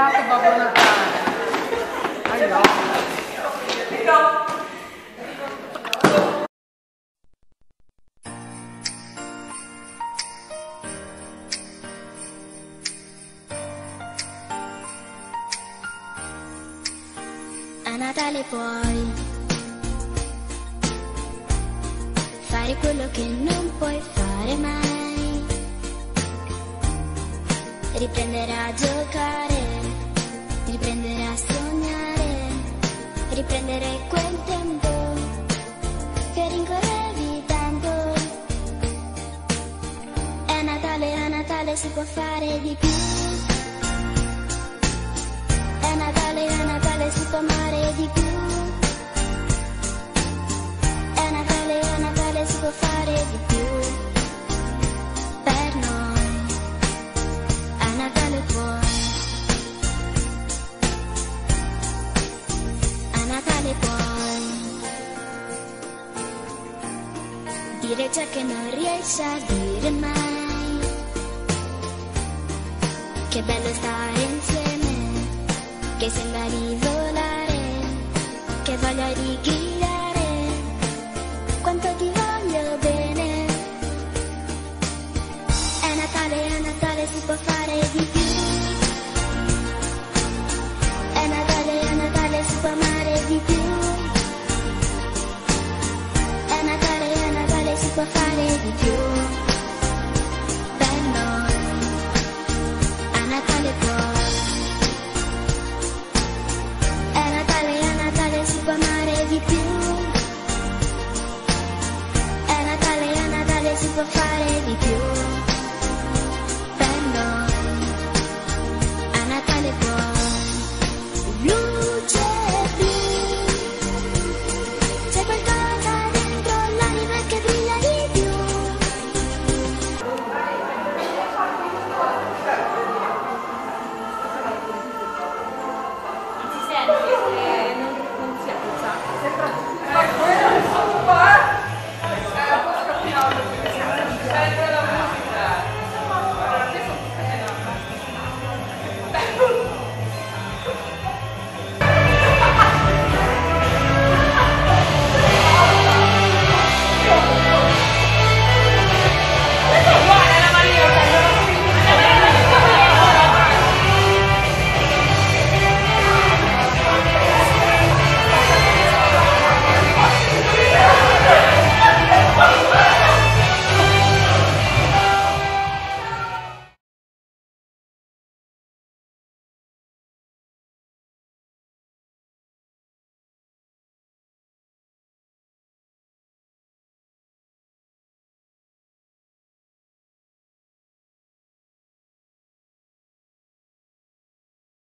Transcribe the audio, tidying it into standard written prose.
Grazie Babbo Natale. Allora. A Natale puoi fare quello che non puoi fare mai, riprendere a giocare, riprendere a sognare, riprendere quel tempo che rincorrevi tanto. È Natale si può fare di più. È Natale si può amare di più. È Natale si può fare di più. Per noi a Natale puoi, a Natale puoi dire ciò che non riesci a dire mai. Che bello stare insieme, che sembra di volare, che voglia di gridare, quanto ti voglio bene. È Natale si può fare di più. È Natale si può amare di più. È Natale si può fare di più.